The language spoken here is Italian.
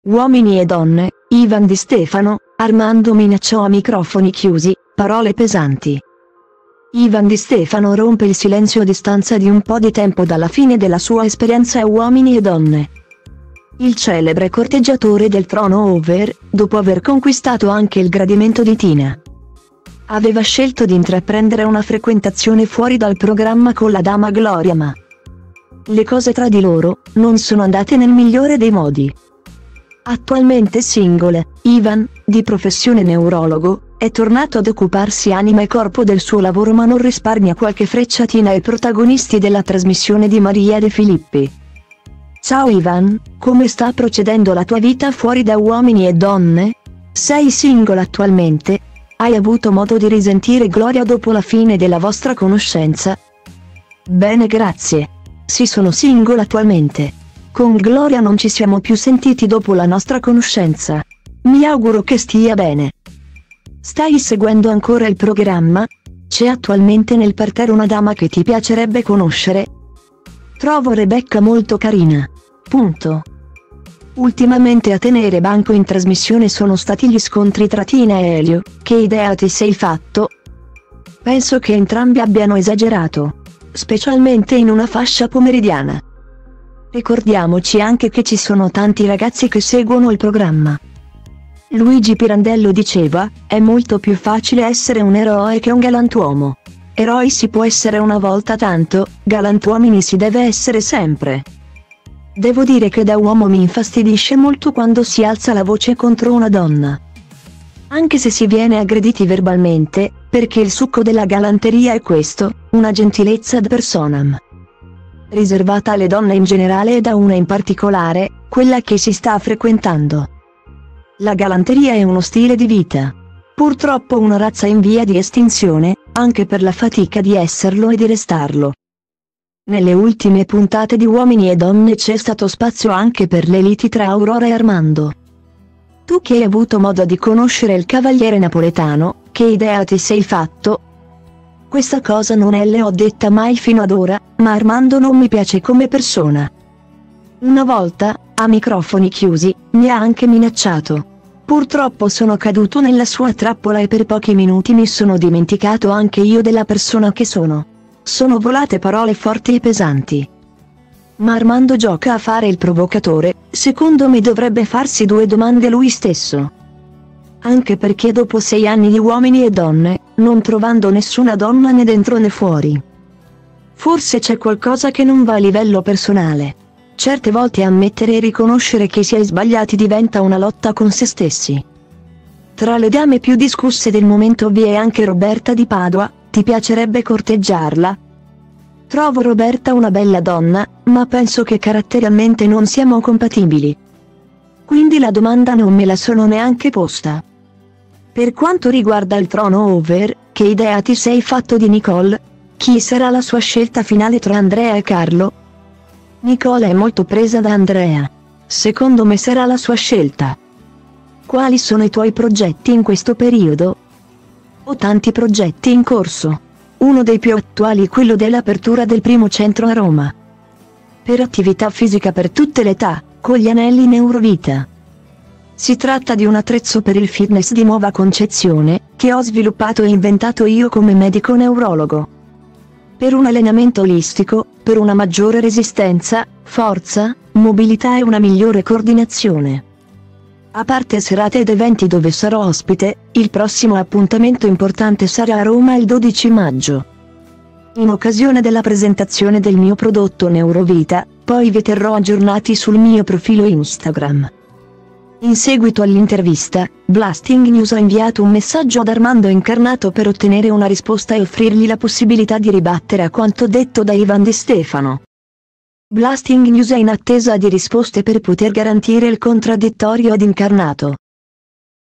Uomini e donne, Ivan Di Stefano, Armando minacciò a microfoni chiusi, parole pesanti. Ivan Di Stefano rompe il silenzio a distanza di un po' di tempo dalla fine della sua esperienza a Uomini e Donne. Il celebre corteggiatore del trono over, dopo aver conquistato anche il gradimento di Tina, aveva scelto di intraprendere una frequentazione fuori dal programma con la dama Gloria, ma le cose tra di loro non sono andate nel migliore dei modi. Attualmente single, Ivan, di professione neurologo, è tornato ad occuparsi anima e corpo del suo lavoro, ma non risparmia qualche frecciatina ai protagonisti della trasmissione di Maria De Filippi. Ciao Ivan, come sta procedendo la tua vita fuori da Uomini e Donne? Sei single attualmente? Hai avuto modo di risentire Gloria dopo la fine della vostra conoscenza? Bene, grazie. Sì, sono single attualmente. Con Gloria non ci siamo più sentiti dopo la nostra conoscenza. Mi auguro che stia bene. Stai seguendo ancora il programma? C'è attualmente nel parterre una dama che ti piacerebbe conoscere? Trovo Rebecca molto carina. Punto. Ultimamente a tenere banco in trasmissione sono stati gli scontri tra Tina e Elio. Che idea ti sei fatto? Penso che entrambi abbiano esagerato, specialmente in una fascia pomeridiana. Ricordiamoci anche che ci sono tanti ragazzi che seguono il programma. Luigi Pirandello diceva: è molto più facile essere un eroe che un galantuomo. Eroi si può essere una volta tanto, galantuomini si deve essere sempre. Devo dire che da uomo mi infastidisce molto quando si alza la voce contro una donna. Anche se si viene aggrediti verbalmente, perché il succo della galanteria è questo, una gentilezza ad personam, riservata alle donne in generale e da una in particolare, quella che si sta frequentando. La galanteria è uno stile di vita. Purtroppo una razza in via di estinzione, anche per la fatica di esserlo e di restarlo. Nelle ultime puntate di Uomini e Donne c'è stato spazio anche per le liti tra Aurora e Armando. Tu che hai avuto modo di conoscere il cavaliere napoletano, che idea ti sei fatto? Questa cosa non le ho detta mai fino ad ora, ma Armando non mi piace come persona. Una volta, a microfoni chiusi, mi ha anche minacciato. Purtroppo sono caduto nella sua trappola e per pochi minuti mi sono dimenticato anche io della persona che sono. Sono volate parole forti e pesanti. Ma Armando gioca a fare il provocatore, secondo me dovrebbe farsi due domande lui stesso. Anche perché dopo 6 anni di Uomini e Donne, non trovando nessuna donna né dentro né fuori, forse c'è qualcosa che non va a livello personale. Certe volte ammettere e riconoscere che si è sbagliati diventa una lotta con se stessi. Tra le dame più discusse del momento vi è anche Roberta di Padua. Ti piacerebbe corteggiarla? Trovo Roberta una bella donna, ma penso che caratterialmente non siamo compatibili. Quindi la domanda non me la sono neanche posta. Per quanto riguarda il trono over, che idea ti sei fatto di Nicole? Chi sarà la sua scelta finale tra Andrea e Carlo? Nicole è molto presa da Andrea. Secondo me sarà la sua scelta. Quali sono i tuoi progetti in questo periodo? Ho tanti progetti in corso. Uno dei più attuali è quello dell'apertura del primo centro a Roma, per attività fisica per tutte le età, con gli anelli Neurovita. Si tratta di un attrezzo per il fitness di nuova concezione, che ho sviluppato e inventato io come medico neurologo. Per un allenamento olistico, per una maggiore resistenza, forza, mobilità e una migliore coordinazione. A parte serate ed eventi dove sarò ospite, il prossimo appuntamento importante sarà a Roma il 12 maggio. In occasione della presentazione del mio prodotto Neurovita, poi vi terrò aggiornati sul mio profilo Instagram. In seguito all'intervista, Blasting News ha inviato un messaggio ad Armando Incarnato per ottenere una risposta e offrirgli la possibilità di ribattere a quanto detto da Ivan Di Stefano. Blasting News è in attesa di risposte per poter garantire il contraddittorio ad Incarnato.